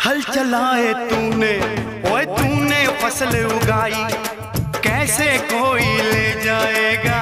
हल चलाए तूने, ओए तूने फसल उगाई, कैसे कोई ले जाएगा।